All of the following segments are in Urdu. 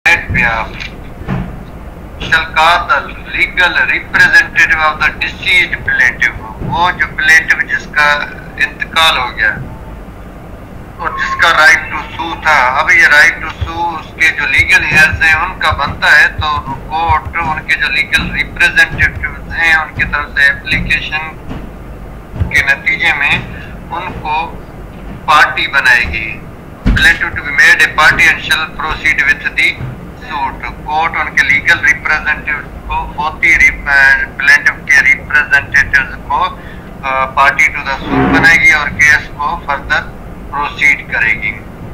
behalf shall call the legal representative of the deceased plaintiff. وہ جو plaintiff جس کا انتقال ہو گیا اور جس کا رائٹ ٹو سو تھا، اب یہ رائٹ ٹو سو اس کے جو لیگل ہیئرز ہیں ان کا بنتا ہے، تو کورٹ ان کے جو لیگل ریپریزنٹیوز ہیں ان کی طرف سے اپلیکیشن کے نتیجے میں ان کو پارٹی بنائے گی. plaintiff to be made a party and shall proceed with the suit. Court ان کے لیگل ریپریزنٹیو کو 40 plaintiff کے ریپریزنٹیوز کو پارٹی ٹو دا سوٹ بنائے گی اور کیس کو فردر پروسیڈ کرے گی.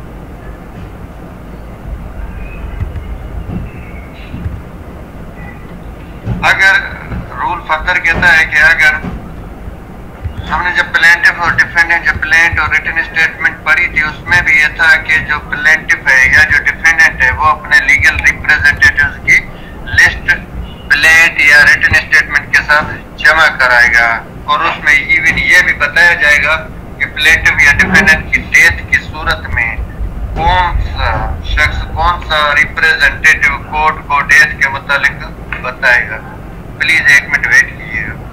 اگر رول فردر کہتا ہے کہ اگر ہم نے جب پلینٹف اور ڈیفینڈنٹ جب پلینٹ اور ریٹن اسٹیٹمنٹ پڑھی تھی اس میں بھی یہ تھا کہ جو پلینٹف ہے یا جو ڈیفینڈنٹ ہے وہ اپنے لیگل ریپریزنٹیٹیوز کی لسٹ پلینٹ یا ریٹن اسٹیٹمنٹ کے ساتھ جمع کرائے گا اور اس میں ایون یہ بھی بتایا جائے گا کہ پلینٹف یا ڈیفینڈنٹ کی ڈیتھ کی صورت میں کون سا شخص کون سا ریپریزنٹیٹیو کورٹ کو ڈیتھ کے متعلق بتائے گا. پلیز ایک منٹ ویٹ کیجیے گا.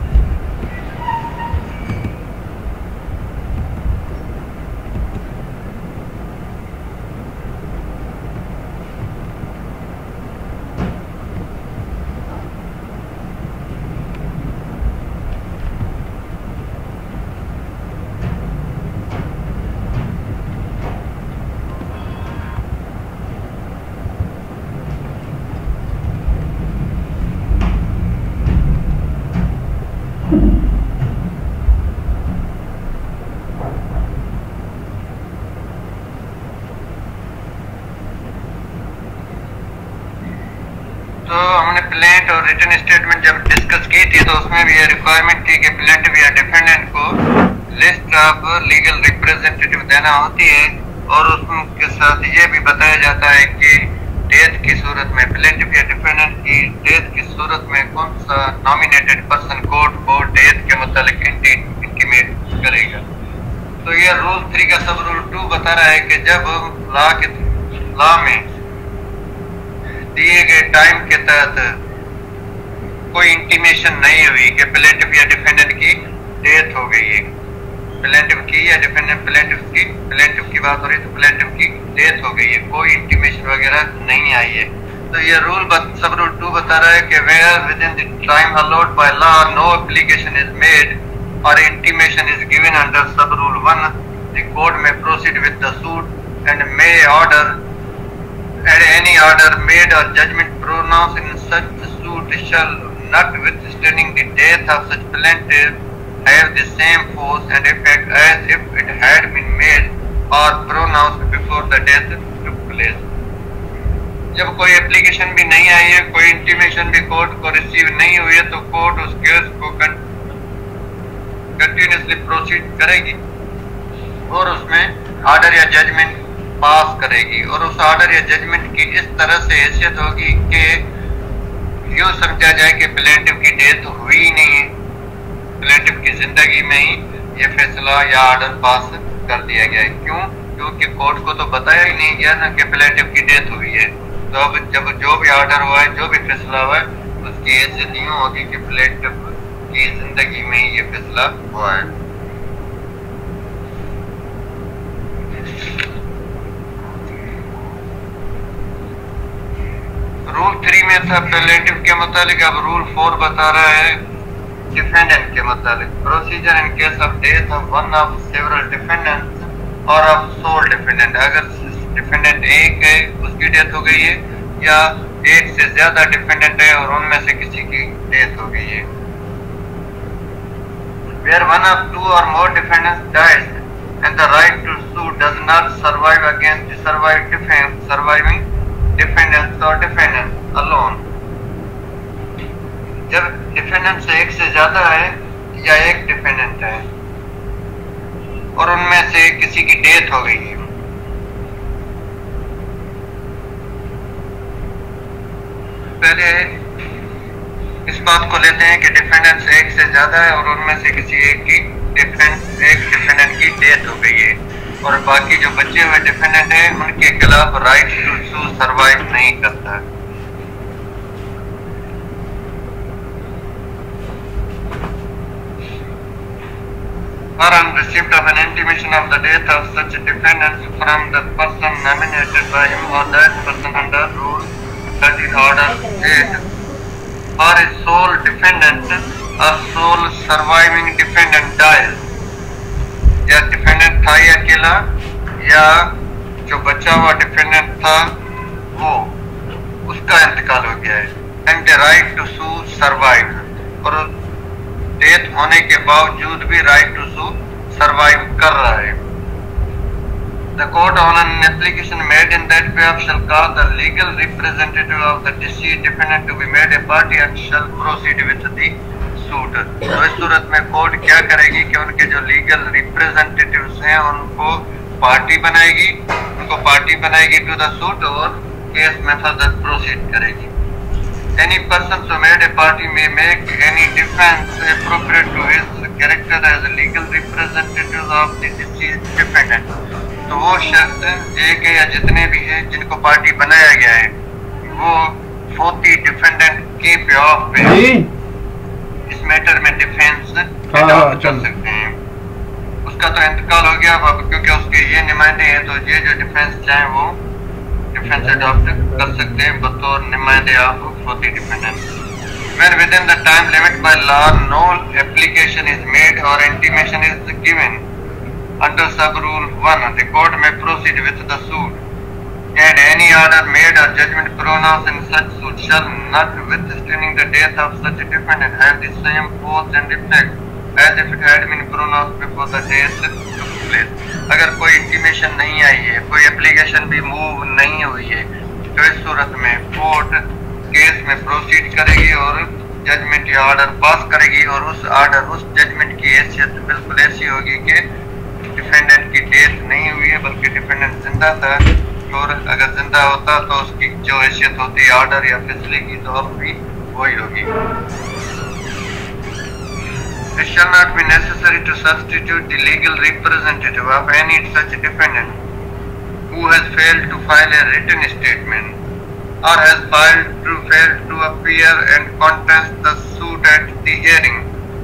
تو ہم نے پلینٹ اور ریٹن اسٹیٹمنٹ جب ڈسکس کی تھی تو اس میں بھی یہ ریکوائرمنٹ تھی کہ پلینٹف یا ڈیفینڈنٹ کو لسٹ آف لیگل ریپریزنٹیٹیو دینا ہوتی ہے اور اس کے ساتھ یہ بھی بتایا جاتا ہے کہ ڈیتھ کی صورت میں پلینٹف یا ڈیفینڈنٹ کی ڈیتھ کی صورت میں کون سا نامینیٹڈ پرسن کورٹ کو ڈیتھ کے متعلق انٹیمیٹ کرے گا. تو یہ رول 3 کا سب رول 2 بتا رہا ہے کہ جب لا میں دیے گئے ٹائم کے تحت کوئی انٹیمیشن نہیں ہوئی کہ پلینٹف یا ڈیفینڈنٹ کی ڈیتھ ہو گئی ہے، پلینٹف کی یا ڈیفینڈنٹ پلینٹف کی بات ہو رہی ہے تو پلینٹف کی ڈیتھ ہو گئی ہے، کوئی انٹیمیشن وغیرہ نہیں آئی ہے. تو یہ رول سب رول 2 بتا رہا ہے کہ where within the time allowed by law no application is made or intimation is given under sub rule 1, the court may proceed with the suit and may order and any order made or judgment pronounced in such suit shall, notwithstanding the death of such plaintiff, have the same force and effect as if it had been made or pronounced before the death took place. جب کوئی اپلیکیشن بھی نہیں آئی ہے، کوئی انٹیمیشن بھی کورٹ کو ریسیو نہیں ہوئی ہے تو کورٹ اس کیس کو کنٹینیوسلی پروسیڈ کرے گی اور اس میں آرڈر یا ججمنٹ پاس کرے گی اور اس آرڈر یا ججمنٹ کی اس طرح سے حیثیت ہوگی کہ یوں سمجھا جائے کہ پلینٹف کی ڈیتھ ہوئی نہیں ہے، پلینٹف کی زندگی میں ہی یہ فیصلہ یا آرڈر پاس کر دیا گیا ہے. کیوں؟ کیونکہ کورٹ کو تو بتایا ہی نہیں گیا نا کہ پلینٹف کی ڈیتھ ہوئی ہے. تو اب جب جو بھی آرڈر ہوا ہے، جو بھی فیصلہ ہوا ہے، اس کی حیثیت یوں ہوگی کہ پلینٹف کی زندگی میں ہی یہ فیصلہ ہوا ہے. رول 3 میں تھا پلینٹف کے متعلق، اب رول 4 بتا رہا ہے ڈیفینڈنٹ کے متعلق. Procedure in case of death of one of several defendant or of sole defendant. اگر ڈیفینڈنٹ ایک ہے اس کی ڈیتھ ہو گئی ہے یا ایک سے زیادہ ڈیفینڈنٹ ہے اور ان میں سے کسی کی ڈیتھ ہو گئی ہے. Where one of 2 or more defendants dies and the right to sue does not survive against the surviving defendants or defendants alone. جب ڈیفینڈنٹ سے ایک سے زیادہ ہے یا ایک ڈیفینڈنٹ ہے اور ان میں سے کسی کی ڈیتھ ہو گئی ہے. پہلے اس بات کو لیتے ہیں کہ ڈیفینڈنٹ ایک سے زیادہ ہے اور ان میں سے کسی ایک ڈیفینڈنٹ کی ڈیتھ ہو گئی ہے. اور باقی جو بچے ہوئے ڈیفینڈنٹ ہیں ان کے خلاف رائٹ ٹو سو سروائیو نہیں کرتا. Or on receipt of an intimation of the death of such defendants from the person nominated by him or that person under Rule 13 Order 8, or a sole defendant or sole surviving defendant dies, یا ڈیفینڈنٹ تھا یا اکیلا یا جو بچا ہوا ڈیفینڈنٹ تھا وہ اس کا انتقال ہو گیا ہے, and the right to sue survive, اور ڈیتھ ہونے کے باوجود بھی رائٹ ٹو سو سروائیو کر رہا ہے. The court on an application made in that behalf shall cause the legal representative of the deceased defendant to be made a party and shall proceed with the suit. تو اس صورت میں کورٹ کیا کرے گی کہ ان کے جو لیگل ریپریزنٹیٹیوز ہیں ان کو پارٹی بنائے گی, ان کو پارٹی بنائے گی ٹو دا سوٹ, اور کیس میں فردر پروسیڈ کرے گی. Any person who made a party may make any defense appropriate to his character as a legal representative of the deceased defendant. تو وہ شخص ایک یا جتنے بھی ہیں جن کو پارٹی بنایا گیا ہے وہ فوتی ڈیفینڈنٹ کے بیہاف پہ اس میٹر میں ڈیفینس کر سکتے ہیں. اس کا تو انتقال ہو گیا اب, کیونکہ اس کے یہ نمائندے ہیں تو یہ جو ڈیفینس چاہیں وہ ڈیفینس اڈاپٹ کر سکتے ہیں بطور نمائندے آف فوتی defendant. When within the time limit by law no application is made or intimation is given under sub rule 1, the court may proceed with the suit, and any order made or judgment pronounced in such suit shall not, notwithstanding the death of such a defendant, have the same force and effect as if it had been pronounced before the death took place. اگر کوئی انٹیمیشن نہیں آئی ہے, کوئی اپلیکیشن بھی موو نہیں ہوئی ہے, تو اس صورت میں کورٹ کیس میں پروسیڈ کرے گی اور ججمنٹ یا آرڈر پاس کرے گی, اور اس آرڈر اس ججمنٹ کی حیثیت بالکل ایسی ہوگی کہ ڈیفینڈنٹ کی ڈیتھ نہیں ہوئی ہے بلکہ ڈیفینڈنٹ زندہ تھا, اور اگر زندہ ہوتا تو اس کی جو حیثیت ہوتی ہے آرڈر یا فیصلے کی تو اب بھی وہی ہوگی. It shall not be necessary to substitute the legal representative of any such defendant who has failed to file a written statement or has failed to appear and contest the suit at the hearing.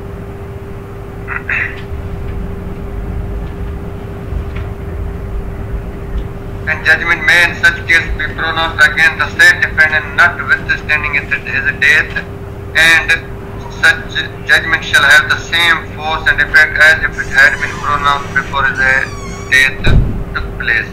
And judgment may in such case be pronounced against the said defendant notwithstanding his death, and such judgment shall have the same force and effect as if it had been pronounced before his death took place.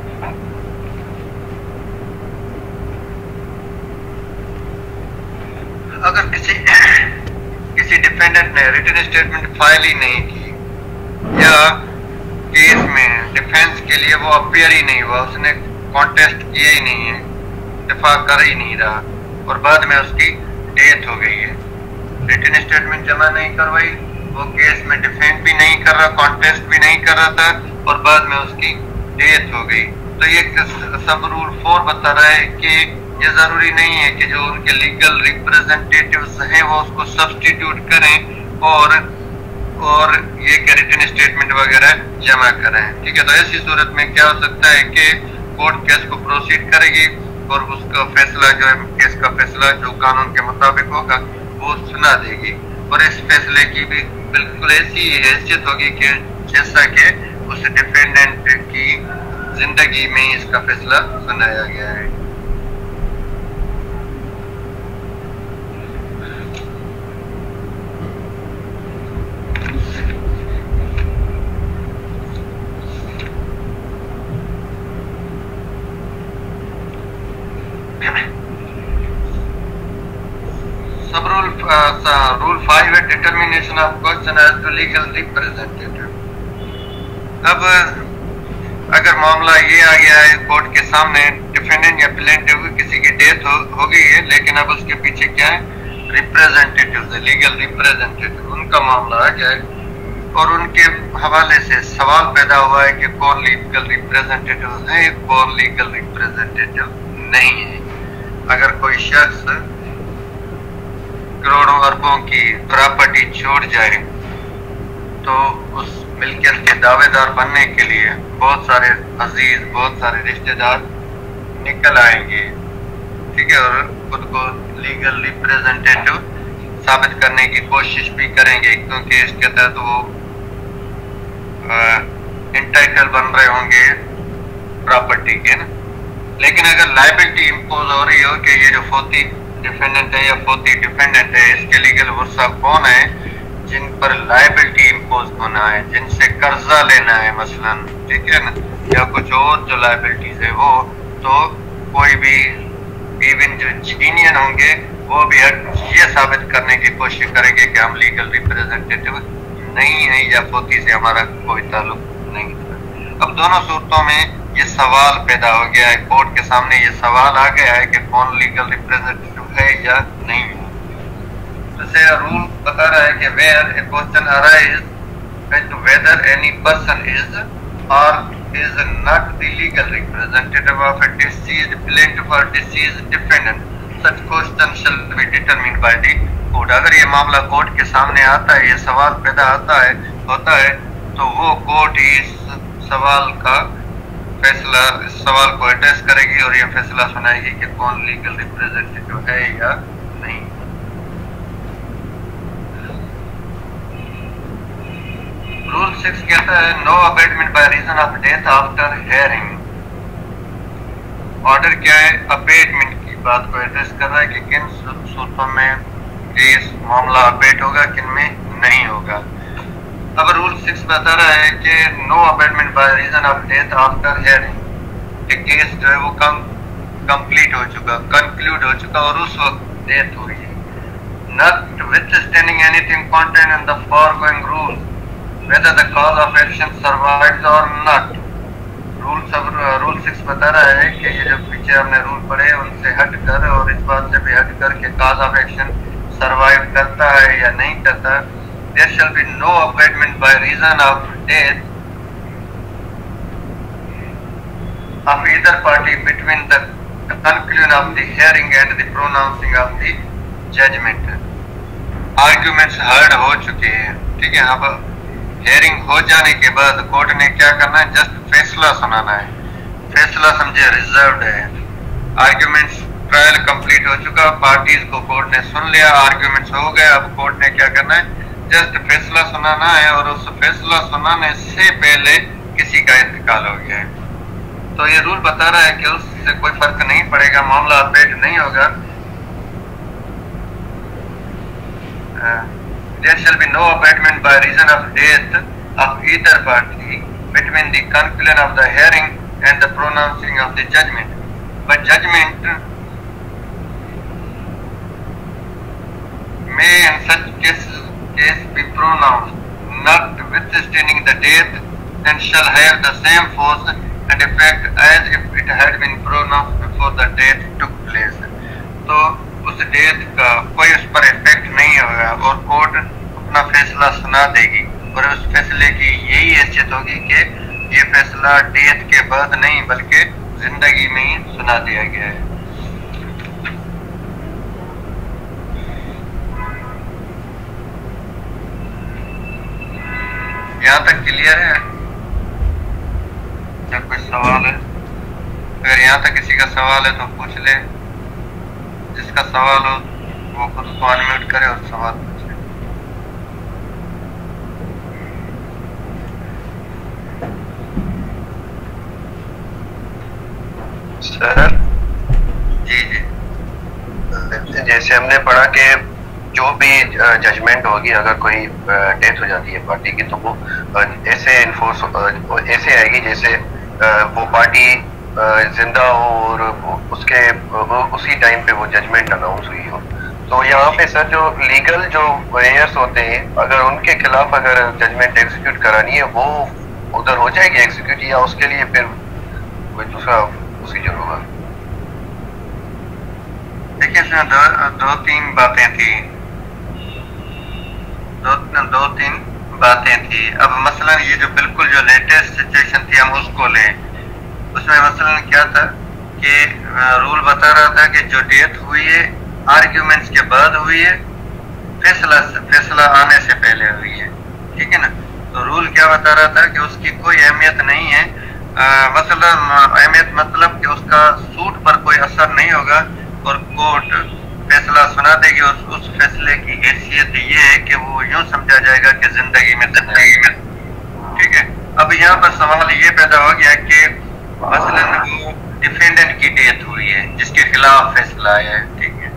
اگر کسی ڈیفینڈنٹ نے ریٹن اسٹیٹمنٹ فائل ہی نہیں کی یا کیس میں ڈیفینس کے لیے وہ اپیئر ہی نہیں ہوا, اس نے کانٹیسٹ کیا ہی نہیں ہے, دفاع کر ہی نہیں رہا, اور بعد میں اس کی ڈیتھ ہو گئی ہے, ریٹن اسٹیٹمنٹ جمع نہیں کروائی, وہ کیس میں ڈیفینڈ بھی نہیں کر رہا, کانٹیسٹ بھی نہیں کر رہا تھا, اور بعد میں اس کی ڈیتھ ہو گئی, تو یہ سب رول 4 بتا رہا ہے کہ یہ ضروری نہیں ہے کہ جو ان کے لیگل ریپریزنٹیٹیوز ہیں وہ اس کو سبسٹیٹیوٹ کریں اور یہ کہ ریٹن اسٹیٹمنٹ وغیرہ جمع کریں. ٹھیک ہے, تو ایسی صورت میں کیا ہو سکتا ہے کہ کورٹ کیس کو پروسیڈ کرے گی اور اس کا فیصلہ جو ہے کیس کا فیصلہ جو قانون کے مطابق ہوگا وہ سنا دے گی, اور اس فیصلے کی بھی بالکل ایسی حیثیت ہوگی کہ جیسا کہ اس ڈیفینڈنٹ کی زندگی میں اس کا فیصلہ سنایا گیا ہے. Rule 5 ہے determination of question as to legal representative. اب اگر معاملہ یہ آ گیا ہے کورٹ کے سامنے, ڈیفینڈنٹ یا پلینٹیو کسی کی ڈیتھ ہو گئی ہے لیکن اب اس کے پیچھے کیا ہے, ریپریزنٹیٹیو, لیگل ریپریزنٹیٹیو, ان کا معاملہ آ گیا ہے اور ان کے حوالے سے سوال پیدا ہوا ہے کہ کون لیگل ریپریزنٹیٹیو ہے, کون لیگل ریپریزنٹیٹیو نہیں ہے. اگر کوئی شخص کروڑوں اربوں کی پراپرٹی چھوڑ جائے تو اس ملکیت کے دعوے دار بننے کے لیے بہت سارے عزیز، بہت سارے رشتے دار نکل آئیں گے، ٹھیک ہے، اور خود کو لیگل ریپریزنٹیٹو ثابت کرنے کی کوشش بھی کریں گے، کیونکہ اس کے تحت وہ انٹائٹل بن رہے ہوں گے پراپرٹی کے نا۔ لیکن اگر لائبلٹی امپوز ہو رہی ہو کہ یہ جو فوتی ڈیفینڈنٹ ہے یا فوتی ڈیفینڈنٹ ہے، اس کے لیگل ورثہ کون ہے جن پر لائبلٹی امپوز ہونا ہے، جن سے قرضہ لینا ہے مثلا، ٹھیک ہے نا، یا کچھ اور جو لائبلٹیز ہے وہ، تو کوئی بھی ایون جو جینین ہوں گے وہ بھی یہ ثابت کرنے کی کوشش کریں گے کہ ہم لیگل ریپریزنٹیٹیو نہیں ہیں یا فوتی سے ہمارا کوئی تعلق نہیں تھا۔ اب دونوں صورتوں میں یہ سوال پیدا ہو گیا ہے، کورٹ کے سامنے یہ سوال آ گیا ہے کہ کون لیگل ریپریزنٹیٹیو ہے یا نہیں ہے۔ جیسے رول بتا رہا ہے کہ where a question arises as to whether any person is or is not the legal representative of a deceased plaintiff or deceased defendant, such question shall be determined by the court۔ اگر یہ معاملہ کورٹ کے سامنے آتا ہے، یہ سوال پیدا ہوتا ہے تو وہ کورٹ ہی اس سوال کا فیصلہ، اس سوال کو ایڈریس کرے گی اور یہ فیصلہ سنائے گی کہ کون لیگل ریپریزنٹیٹیو ہے یا نہیں۔ رول 6 کہتا ہے no abatement by reason of death after hearing. Order کیا ہے؟ ابیٹمنٹ کی بات کو ایڈریس کر رہا ہے کہ کن صورتوں میں کیس معاملہ ابیٹ ہوگا، کن میں نہیں ہوگا۔ اب رول 6 بتا رہا ہے کہ no abatement by reason of death after hearing, کہ کیس جو ہے وہ کمپلیٹ ہو چکا، کنکلوڈ ہو چکا اور اس وقت ڈیتھ ہوئی ہے۔ notwithstanding anything contained in the foregoing rule whether the cause of action survives or not۔ Rule 6 بتا رہا ہے کہ یہ جو پیچھے ہم نے رول پڑھے ان سے ہٹ کر اور اس بات سے بھی ہٹ کر کہ کاز آف ایکشن سروائیو کرتا ہے یا نہیں کرتا، there shall be no abatement by reason of death of either party between the conclusion of the hearing and the pronouncing of the judgment۔ Arguments heard ہو چکے ہیں، ٹھیک ہے، اب ہیئرنگ ہو جانے کے بعد کورٹ نے کیا کرنا ہے؟ جسٹ فیصلہ سنانا ہے۔ فیصلہ سمجھے ریزروڈ ہے۔ آرگیومنٹس ٹرائل کمپلیٹ ہو چکا، پارٹیز کو کورٹ نے سن لیا، آرگیومنٹس ہو گئے، اب کورٹ نے کیا کرنا ہے؟ جسٹ فیصلہ سنانا ہے، اور اس فیصلہ سنانے سے پہلے کسی کا انتقال ہو گیا ہے تو یہ رول بتا رہا ہے کہ اس سے کوئی فرق نہیں پڑے گا، معاملہ اپڈیٹ نہیں ہوگا۔ There shall be no abatement by reason of death of either party between the conclusion of the hearing and the pronouncing of the judgment, but judgment may in such case be pronounced notwithstanding the death and shall have the same force and effect as if it had been pronounced before the death took place۔ تو اس ڈیتھ کا کوئی اس پر افیکٹ نہیں ہوگا اور کورٹ اپنا فیصلہ سنا دے گی، اور اس فیصلے کی یہی حیثیت ہوگی کہ یہ فیصلہ ڈیتھ کے بعد نہیں بلکہ زندگی میں ہی سنا دیا گیا ہے۔ یہاں تک کلیئر ہے؟ جب کوئی سوال ہے، اگر یہاں تک کسی کا سوال ہے تو پوچھ لے، جس کا سوال ہو وہ خود کو انمیوٹ کرے اور سوال پوچھے۔ سر جی جیسے ہم نے پڑھا کہ جو بھی ججمنٹ ہوگی، اگر کوئی ڈیتھ ہو جاتی ہے پارٹی کی تو وہ ایسے انفورس ایسے آئے گی جیسے وہ پارٹی زندہ ہو اور اس کے اسی ٹائم پہ وہ ججمنٹ اناؤنس ہوئی ہو۔ تو یہاں پہ سر جو لیگل جو ویئرس ہوتے ہیں، اگر ان کے خلاف اگر ججمنٹ ایگزیکیوٹ کرانی ہے وہ ادھر ہو جائے گی ایگزیکیوٹ، یا اس کے لیے پھر کوئی دوسرا پروسیجر ہوگا؟ دیکھیے اس میں دو تین باتیں تھیں۔ اب مثلا یہ جو بالکل جو لیٹسٹ سچویشن تھی ہم اس کو لیں، اس میں مثلا کیا تھا کہ رول بتا رہا تھا کہ جو ڈیتھ ہوئی ہے آرگیومنٹس کے بعد ہوئی ہے، فیصلہ آنے سے پہلے ہوئی ہے، ٹھیک ہے نا۔ تو رول کیا بتا رہا تھا کہ اس کی کوئی اہمیت نہیں ہے، مثلا اہمیت مطلب کہ اس کا سوٹ پر کوئی اثر نہیں ہوگا، اور کورٹ فیصلہ سنا دے گی، اس فیصلے کی حیثیت یہ ہے کہ وہ یوں سمجھا جائے گا کہ زندگی میں ٹھیک ہے۔ اب یہاں پر سوال یہ پیدا ہو گیا کہ مثلا وہ ڈیفینڈنٹ کی ڈیتھ ہوئی ہے جس کے خلاف فیصلہ آیا ہے، ٹھیک ہے،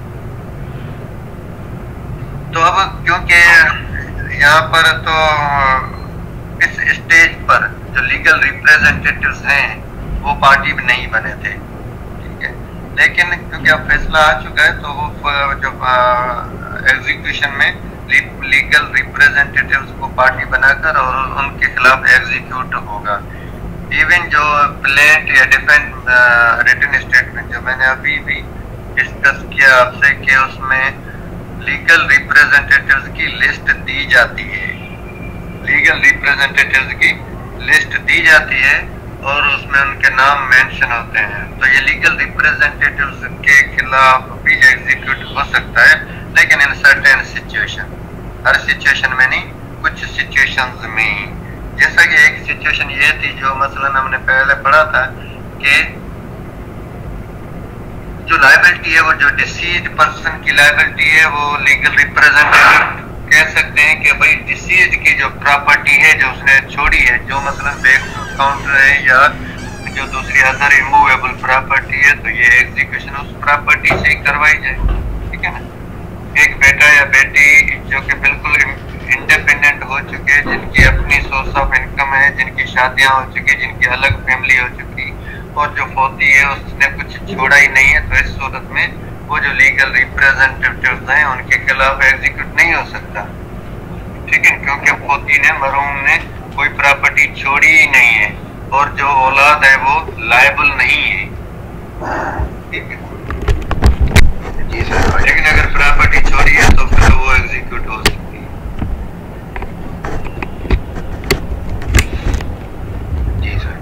تو اب کیونکہ یہاں پر تو اس اسٹیج پر جو لیگل ریپریزنٹیٹیوز ہیں وہ پارٹی بھی نہیں بنے تھے، ٹھیک ہے، لیکن کیونکہ اب فیصلہ آ چکا ہے تو وہ جو ایگزیکیوشن میں لیگل ریپریزنٹیٹیوز کو پارٹی بنا کر اور ان کے خلاف ایگزیکیوٹ ہوگا۔ ایون جو پلینٹ یا ڈیفینس ریٹن اسٹیٹمنٹ جو میں نے ابھی بھی ڈسکس کیا آپ سے کہ اس میں لیگل ریپریزنٹیٹیوز کی لسٹ دی جاتی ہے، لیگل ریپریزنٹیٹیوز کی لسٹ دی جاتی ہے اور اس میں ان کے نام مینشن ہوتے ہیں، تو یہ لیگل ریپریزنٹیٹیوز کے خلاف بھی ایگزیکیوٹ ہو سکتا ہے، لیکن ان سرٹن سچویشن، ہر سچویشن میں نہیں، کچھ سچویشنز میں، جیسا کہ ایک سچویشن یہ تھی جو مثلا ہم نے پہلے پڑھا تھا کہ جو لائبلٹی ہے وہ جو ڈیسیزڈ پرسن کی لائبلٹی ہے وہ لیگل ریپریزنٹیٹیو کہہ سکتے ہیں کہ بھائی ڈیسیزڈ کی جو پراپرٹی ہے جو اس نے چھوڑی ہے، جو مثلا بینک اکاؤنٹ ہے یا جو دوسری ادر ریموویبل پراپرٹی ہے، تو یہ ایگزیکیوشن اس پراپرٹی سے ہی کروائی جائے، ٹھیک ہے نا۔ ایک بیٹا یا بیٹی جو کہ بالکل انڈیپینڈنٹ ہو چکے، جن کی اپنی سورس آف انکم ہے، جن کی شادیاں ہو چکی، جن کی الگ فیملی ہو چکی، اور جو فوتی ہے اس نے کچھ چھوڑا ہی نہیں ہے، تو اس صورت میں وہ جو لیگل ریپریزنٹیٹیوز ہیں ان کے خلاف ایگزیکیوٹ نہیں ہو سکتا، ٹھیک ہے، کیونکہ فوتی نے، مرحوم نے کوئی پراپرٹی چھوڑی ہی نہیں ہے، اور جو اولاد ہے وہ لائبل نہیں ہے، ٹھیک ہے، لیکن اگر پراپرٹی چھوڑی ہے تو پھر وہ ایگزیکیوٹ ہو سکتی ہے۔ جی سر۔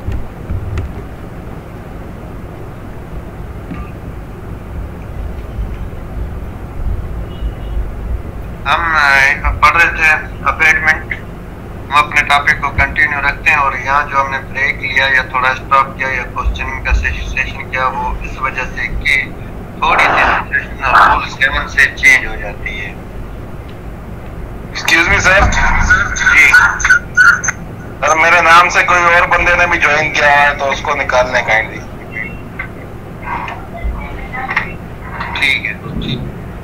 ہم پڑھ رہے تھے ابیٹمنٹ، ہم اپنے ٹاپک کو کنٹینیو رکھتے ہیں، اور یہاں جو ہم نے بریک لیا یا تھوڑا اسٹاپ کیا یا کوسچننگ کا سیشن کیا، وہ اس وجہ سے کہ تھوڑی سی سچویشن رول 7 سے چینج ہو جاتی ہے۔ ایکسکیوز می سر، جی سر میرے نام سے کوئی اور بندے نے بھی جوائن کیا ہے تو اس کو نکالنے کائنڈلی۔ ٹھیک ہے، ٹھیک۔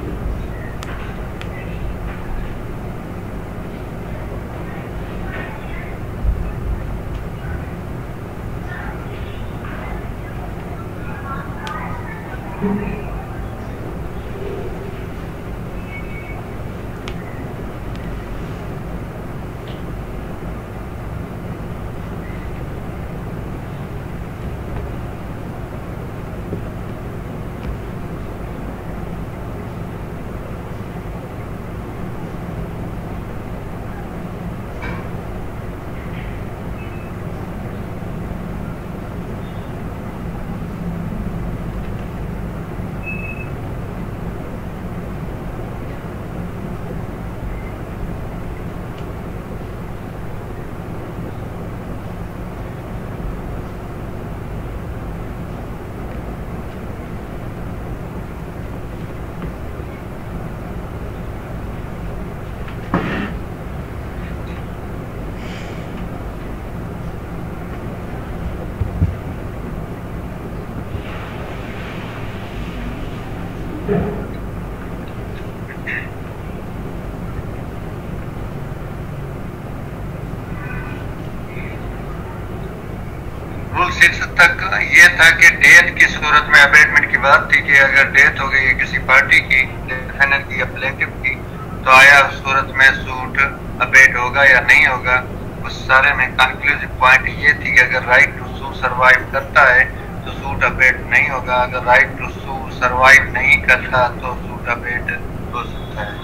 رول 6 تک یہ تھا کہ ڈیتھ کی صورت میں ابیٹمنٹ کی بات تھی کہ اگر ڈیتھ ہو گئی ہے کسی پارٹی کی، ڈیفینڈنٹ کی یا پلینٹف کی، تو آیا اس صورت میں سوٹ ابیٹ ہوگا یا نہیں ہوگا۔ اس سارے میں کنکلوسیو پوائنٹ یہ تھی کہ اگر رائٹ ٹو سو سروائیو کرتا ہے تو سوٹ ابیٹ نہیں ہوگا، اگر رائٹ ٹو سو سروائیو نہیں کرتا تو سوٹ ابیٹ ہو سکتا ہے۔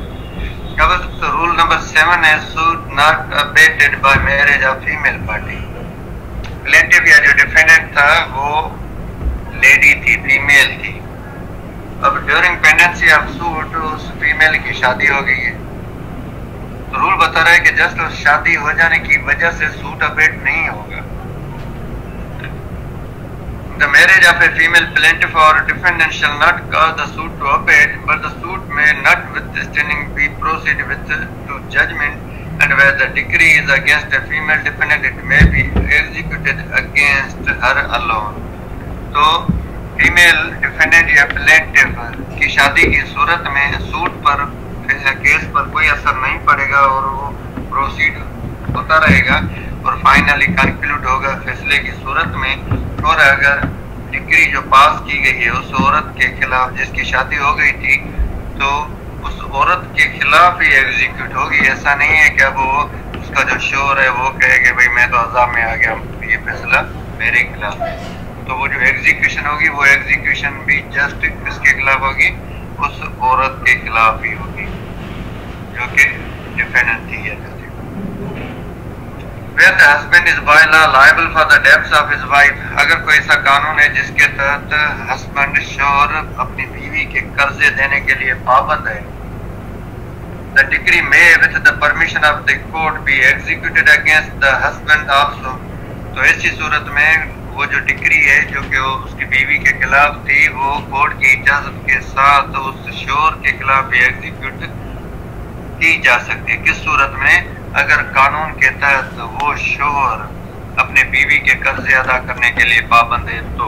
اب رول نمبر 7 ہے suit not abated by marriage of female party. Plaintiff یا جو ڈیفینڈنٹ تھا وہ لیڈی تھی، فیمیل تھی، اب ڈیورنگ پینڈنسی آف سوٹ اس فیمیل کی شادی ہو گئی ہے، تو رول بتا رہا ہے کہ جسٹ شادی ہو جانے کی وجہ سے سوٹ ابیٹ نہیں ہوگا. The marriage of a female plaintiff or defendant shall not cause the suit to abate, but the suit may notwithstanding be proceed with to judgment, and where the decree is against a female defendant, it may be executed against her alone. تو فیمیل ڈیفینڈنٹ یا پلینٹف کی شادی کی صورت میں سوٹ پر کیس پر کوئی اثر نہیں پڑے گا اور وہ پروسیڈ ہوتا رہے گا اور فائنلی کنکلوڈ ہوگا فیصلے کی صورت میں. اور اگر ڈگری جو پاس کی گئی ہے اس عورت کے خلاف جس کی شادی ہو گئی تھی تو اس عورت کے خلاف ہی ایگزیکیوٹ ہوگی. ایسا نہیں ہے کہ اب وہ اس کا جو شور ہے وہ کہے کہ بھائی میں تو عذاب میں آ گیا, یہ فیصلہ میرے خلاف ہے. تو وہ جو ایگزیکیوشن ہوگی وہ ایگزیکیوشن بھی جسٹ کس کے خلاف ہوگی, اس عورت کے خلاف ہی ہوگی جو کہ ڈیفینڈنٹ تھی. Where the husband is by law liable for the debts of his wife, اگر کوئی ایسا قانون ہے جس کے تحت ہسبینڈ شوہر اپنی بیوی کے قرضے دینے کے لیے پابند ہے, the decree may with the permission of the court be executed against the husband also. تو ایسی صورت میں وہ جو ڈگری ہے جو کہ اس کی بیوی کے خلاف تھی وہ کورٹ کی اجازت کے ساتھ اس شوہر کے خلاف بھی ایگزیکیوٹ کی جا سکتی ہے. کس صورت میں؟ اگر قانون کے تحت وہ شوہر اپنے بیوی کے قرضے ادا کرنے کے لیے پابند ہے تو.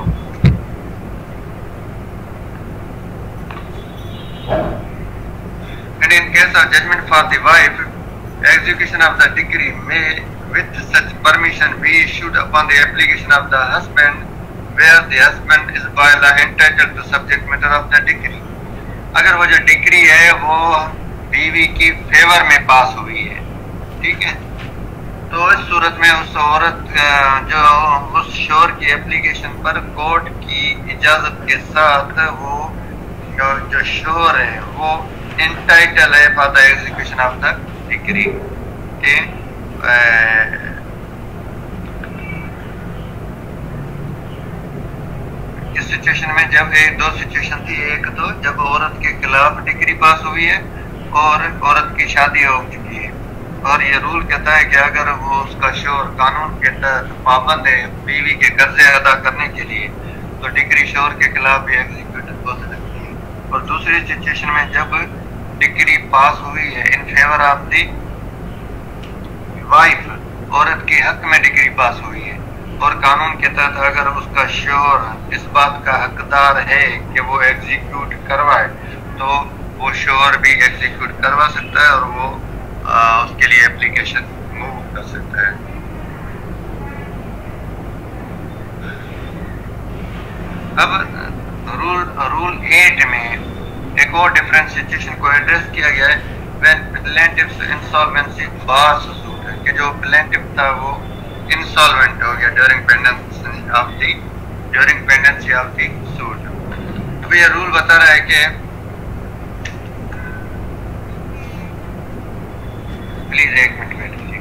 And in case of judgment for the wife, execution of the decree may with such permission be issued upon the application of the husband, where the husband is by law entitled to subject matter of the decree. اگر وہ جو ڈگری ہے وہ بیوی کی فیور میں پاس ہوئی ہے, ٹھیک ہے, تو اس صورت میں اس عورت جو اس شوہر کی اپلیکیشن پر کورٹ کی اجازت کے ساتھ وہ جو شوہر ہے وہ انٹائٹل ہے for the execution of the decree کہ اس سچویشن میں جب دو سچویشن تھی. ایک تو جب عورت کے خلاف ڈگری پاس ہوئی ہے اور عورت کی شادی ہو چکی ہے, اور یہ رول کہتا ہے کہ اگر وہ اس کا شوہر قانون کے تحت پابند ہے بیوی کے قرضے ادا کرنے کے لیے تو ڈگری شوہر کے خلاف بھی ایگزیکیوٹ ہو سکتی ہے. اور دوسری سچویشن میں جب ڈگری پاس ہوئی ہے in favour of the wife, عورت کے حق میں ڈگری پاس ہوئی ہے اور قانون کے تحت اگر اس کا شوہر اس بات کا حقدار ہے کہ وہ ایگزیکیوٹ کروائے تو وہ شوہر بھی ایگزیکیوٹ کروا سکتا ہے اور وہ اس کے لیے اپلیکیشن موو کر سکتا ہے. اب رول 8 میں ایک اور ڈفرینٹ سچویشن کو ایڈریس کیا گیا ہے. when plaintiff's insolvency bar suit ہے کہ جو plaintiff تھا وہ insolvent ہو گیا during pendency of the suit. اب یہ رول بتا رہا ہے کہ پلیز ایک منٹ ویٹ کیجیے.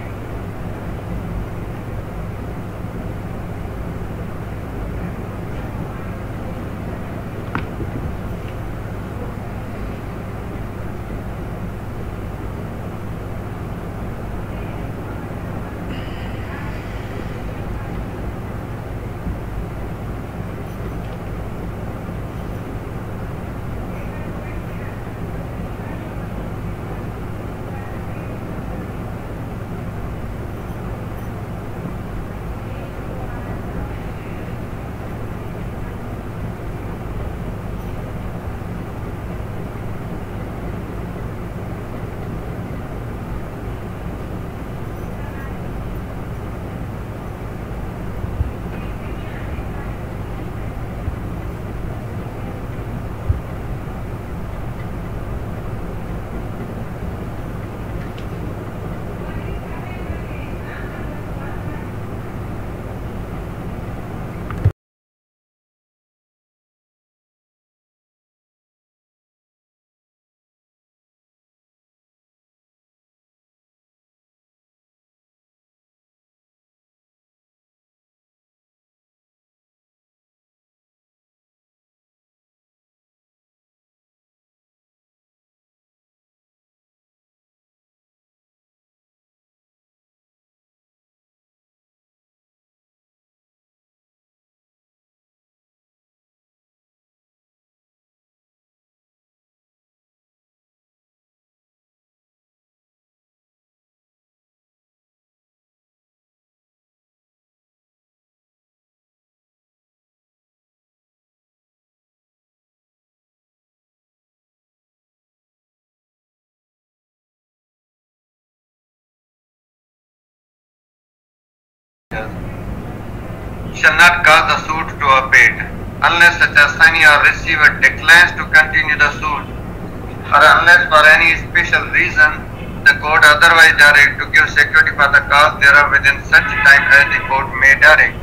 shall not cause the suit to abate unless such assignee or receiver declines to continue the suit, or unless for any special reason the court otherwise direct to give security for the cause thereof within such time as the court may direct.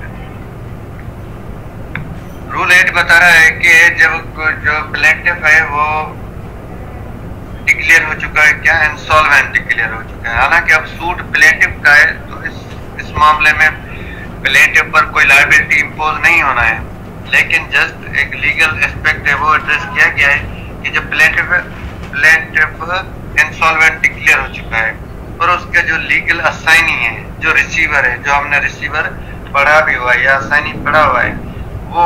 Rule 8 बता रहा है कि जब जो प्लेंटिफ है वो डिक्लेयर हो चुका है, क्या इंसॉल्वेंट डिक्लेयर हो चुका है, हालांकि अब सूट प्लेंटिफ का है, तो इस मामले में प्लेंटिफ पर कोई लायबिलिटी इंपोज नहीं होना है, लेकिन जस्ट एक लीगल एस्पेक्ट है वो एड्रेस किया गया है कि जब प्लेंटिफ इंसॉल्वेंट डिक्लेयर हो चुका है और उसका जो लीगल असाइनी है, जो रिसीवर है, जो हमने रिसीवर पढ़ा भी हुआ है या असाइनी पढ़ा हुआ है, वो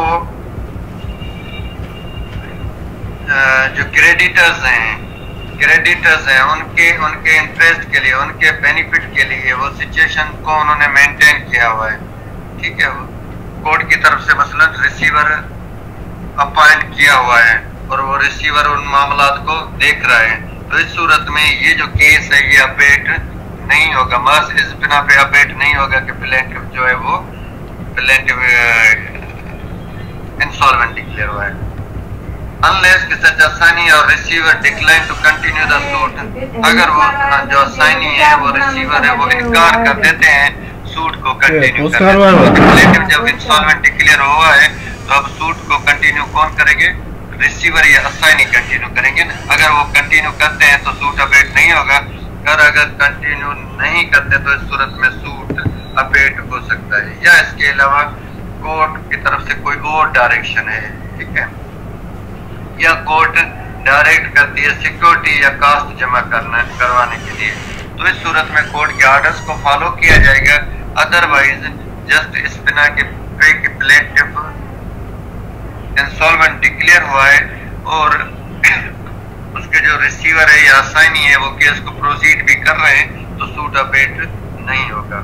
जो क्रेडिटर्स हैं उनके इंटरेस्ट के लिए, उनके बेनिफिट के लिए वो सिचुएशन को उन्होंने मेंटेन किया हुआ है, ठीक है। कोर्ट की तरफ से मसलन रिसीवर अपॉइंट किया हुआ है और वो रिसीवर उन मामलात को देख रहा है, तो इस सूरत में ये जो केस है ये अबेट नहीं होगा, बस इस बिना पे अबेट नहीं होगा कि प्लेंटिफ जो है वो प्लेंटिफ इंसॉल्वेंट डिक्लेयर हुआ है। Unless कि सच असाइनी और receiver decline to continue the suit, अगर वो जो असाइनी है वो रिसीवर है वो इनकार कर देते हैं सूट को कंटिन्यू करने, प्लेंटिफ जब इंसॉल्वेंट डिक्लेयर हुआ है तो अब सूट को कंटिन्यू कौन करेंगे, रिसीवर या असाइनी कंटिन्यू करेंगे ना। अगर वो कंटिन्यू करते हैं तो सूट अबेट नहीं होगा, और अगर कंटिन्यू नहीं करते तो इस सूरत में सूट अबेट हो सकता है, या इसके अलावा कोर्ट की तरफ से कोई और डायरेक्शन है, ठीक है, या कोर्ट डायरेक्ट करती है सिक्योरिटी या कास्ट जमा करवाने के लिए, तो इस सूरत में कोर्ट के ऑर्डर्स को फॉलो किया जाएगा। अदरवाइज जस्ट इस बिना के पे कि प्लेंटिफ इंसॉल्वेंट डिक्लेयर हुआ है और उसके जो रिसीवर है या असाइनी है वो केस को प्रोसीड भी कर रहे हैं, तो सूट अबेट नहीं होगा।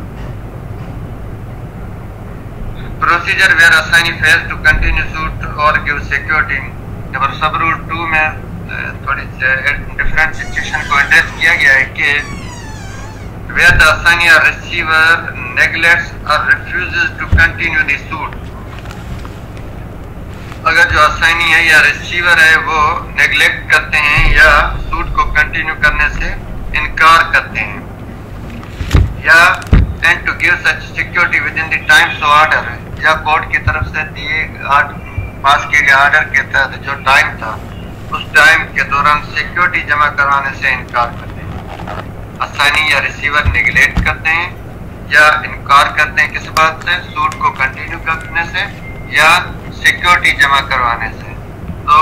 Procedure where assignee fails to continue suit और give security, number sub rule 2 में थोड़ी डिफरेंट सिचुएशन को एड्रेस किया गया है कि वेयर द असाइनी और रिसीवर नेग्लेक्ट्स और refuses to continue the suit, अगर जो असाइनी है या रिसीवर है वो नेग्लेक्ट करते हैं या सूट को कंटिन्यू करने से इनकार करते हैं, या and to give such security within the times order, या कोर्ट की तरफ से दिए पास किए गए ऑर्डर के तहत जो टाइम था उस टाइम के दौरान सिक्योरिटी जमा करवाने से इनकार करते हैं। असाइनी या रिसीवर नेग्लेक्ट करते हैं या इनकार करते हैं किस बात से, सूट को कंटिन्यू करने से या सिक्योरिटी जमा करवाने से, तो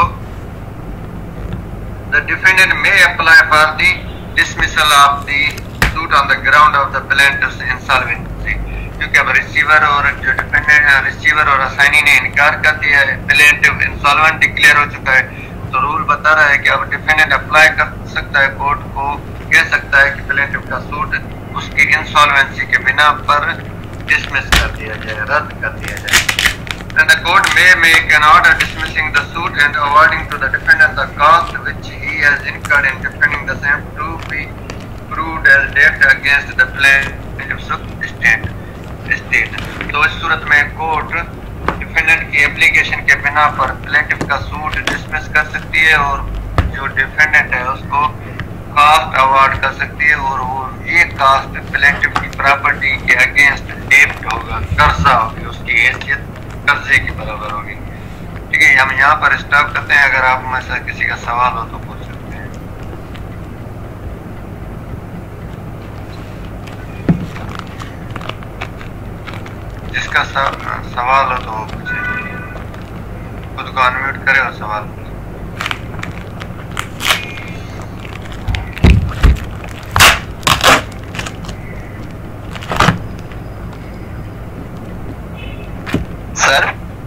the defendant may apply for the dismissal of the suit on the ground of the plaintiff's insolvency, क्योंकि अब रिसीवर और जो डिफेंडेंट रिसीवर और असाइनी ने इनकार कर दिया है, प्लेंटिफ इंसॉल्वेंट डिक्लेयर हो चुका है, तो रूल बता रहा है कि अब डिफेंडेंट अप्लाई कर सकता है, कोर्ट को कह सकता है कि प्लेंटिफ का सूट उसकी इंसॉल्वेंसी के बिना पर डिसमिस कर दिया जाए, रद्द कर दिया जाए। And the court may make an order dismissing the suit and awarding to the defendant the cost which he has incurred in defending the same to be proved as debt against the plaintiff's estate। तो इस सूरत में कोर्ट डिफेंडेंट की एप्लीकेशन के बिना पर प्लेंटिफ का सूट डिसमिस कर सकती है और जो डिफेंडेंट है उसको कास्ट अवार्ड कर सकती है, और वो ये कास्ट प्लेंटिफ की प्रॉपर्टी के अगेंस्ट डेब्ट होगा, कर्जा होगी, उसकी हैसियत कर्जे की बराबर होगी, ठीक है। हम यहाँ पर स्टॉप करते हैं, अगर आप में से किसी का सवाल हो तो पूछ सकते हैं। जिसका सवाल हो तो वो पूछे, खुद को अनम्यूट करे और सवाल पूछे। सर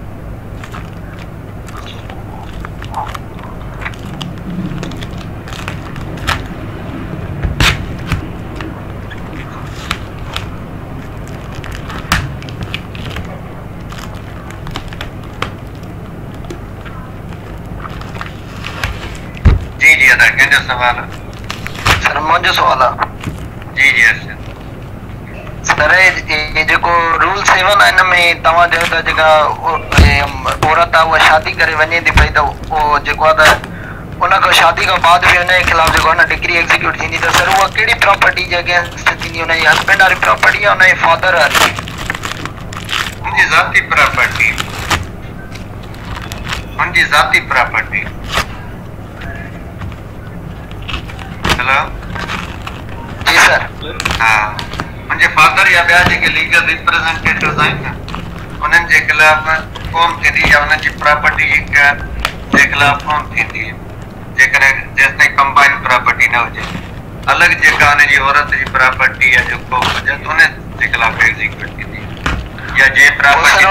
जी अदा कंहिंजो सवाल? सर मुंहिंजो सवाल आहे। जी जी अर्शद। सर सर ये जेको रूल 7 आहे इन में तव्हां चयो था जेका औरत आहे उहा शादी करे वञे थी पई त उहो जेको आहे त उन खां शादी खां बाद बि उनजे ख़िलाफ़ जेको आहे न डिग्री एग्जीक्यूट थींदी त सर उहा कहिड़ी प्रॉपर्टी जे अगेंस्ट थींदी? उनजी हस्बैंड वारी प्रॉपर्टी या उनजे फादर वारी? उनजी ज़ाती प्रॉपर्टी, उनजी ज़ाती प्रॉपर्टी। हेलो जी सर। हाँ, मुंहिंजे फादर या ॿिया जेके लीगल रिप्रेज़ेंटेटिव्स आहिनि न उन्हनि जे ख़िलाफ़ क़ौम थींदी या उन्हनि जी प्रॉपर्टी जे ख़िलाफ़ क़ौम थींदी जेकॾहिं जेसि ताईं कंबाइन प्रॉपर्टी न हुजे। अलॻि जेका हुनजी औरत जी प्रॉपर्टी या जेको हुजे उन जे ख़िलाफ़ एग्जीक्यूट थींदी या जे प्रॉपर्टी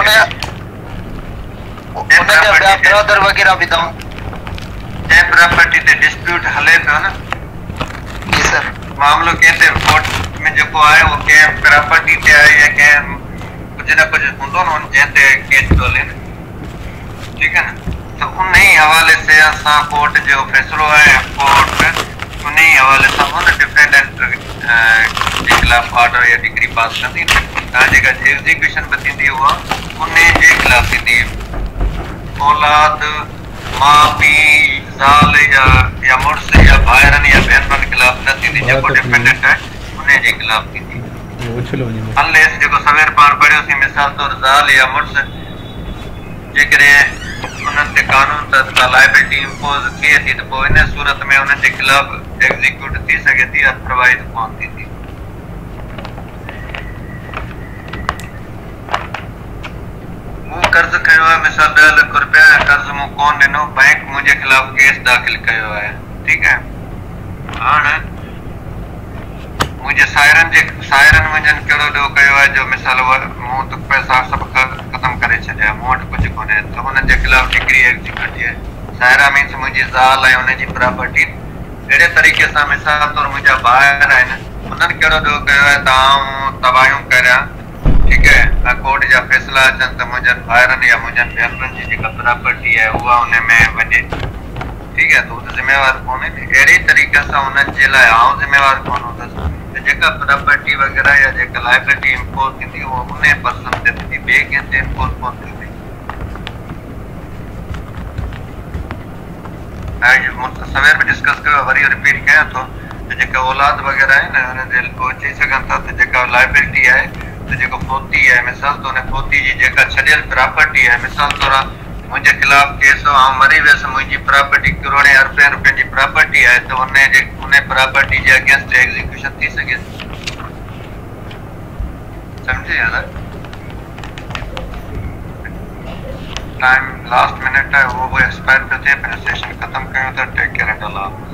ब्रदर वगैरह भी तो जंहिं प्रॉपर्टी ते डिस्प्यूट हले पियो न, जी सर, मामलो कंहिं ते कोर्ट में जेको आहे उहो कंहिं प्रॉपर्टी ते आहे या कंहिं कुझु न कुझु हूंदो न जंहिं ते केस थो हले न, ठीकु आहे न, त उन ई हवाले से असां कोर्ट जो फ़ैसिलो आहे, कोर्ट उन ई हवाले सां उन डिफेंडेंट जे ख़िलाफ़ ऑर्डर या डिग्री पास कंदी न, तव्हां जेका एग्जीक्यूशन बि थींदी उहा उन जे ख़िलाफ़ थींदी। औलाद माउ पीउ ज़ाल या मुड़ुस या भाइरनि या भेनरुनि ख़िलाफ़ न थींदी, जेको डिफेंडेंट आहे उन जे ख़िलाफ़ थींदी। अनलेस जेको सवेर पाण पढ़ियोसीं मिसाल तौरु ज़ाल या मुड़ुस जेकॾहिं उन्हनि ते कानून तहत का लाइबिलिटी इम्पोज थिए थी त पोइ इन सूरत में उन्हनि जे ख़िलाफ़ एग्जीक्यूट थी सघे थी, अदरवाइज़ कोन थींदी। मूं कर्ज़ कयो आहे मिसाल 10 लख रुपया कर्ज़ मूं कोन ॾिनो, बैंक मुंहिंजे ख़िलाफ़ केस दाख़िल कयो आहे, ठीकु आहे। हाणे मुंहिंजे साइरनि मुंहिंजनि कहिड़ो ॾोह कयो आहे जो मिसाल मूं त पैसा सभु ख़तमु करे छॾिया, मूं वटि कुझु कोन्हे, त हुननि जे ख़िलाफ़ डिग्री एग्जीक्यूट थिए। साइरा मीन्स मुंहिंजी ज़ाल ऐं हुनजी प्रॉपर्टी। अहिड़े तरीक़े सां मिसाल तौरु मुंहिंजा भाइर आहिनि, उन्हनि कहिड़ो ॾोह कयो आहे त आऊं तबाहियूं करियां, ठीकु आहे, ऐं कोर्ट जा फ़ैसिला अचनि त मुंहिंजनि भाइरनि या मुंहिंजनि भेनरुनि जी जेका प्रॉपर्टी आहे उहा उन में वञे, ठीकु आहे, त उहो त ज़िम्मेवार कोन्हे न। अहिड़े तरीक़े सां उन्हनि जे लाइ आऊं ज़िम्मेवार कोन हूंदुसि, त जेका प्रॉपर्टी वग़ैरह या जेका लाइबिलिटी इम्पोज थींदी उहा उन पर्सन ते थींदी, ॿिए कंहिं ते इम्पोज कोन थींदी। सवेर में डिस्कस कयो, वरी रिपीट कयां थो त जेका औलाद वग़ैरह आहे न हुन ते उहे चई सघनि था त जेका लाइबिलिटी आहे त जेको फोती आहे, मिसाल तौरु उन फोती जी जेका छॾियल प्रॉपर्टी आहे, मिसाल तौरु मुंहिंजे ख़िलाफ़ केस हो, आउं मरी वियुसि, मुंहिंजी प्रॉपर्टी करोड़े अरबे रुपए जी प्रॉपर्टी आहे, त उन प्रॉपर्टी जे अगेंस्ट एग्जीक्यूशन थी सघे, सम्झे यार। टाइम लास्ट मिनट है, वो एक्सपायर पे थे, फिर सेशन खत्म कयूं था। Take care and Allah.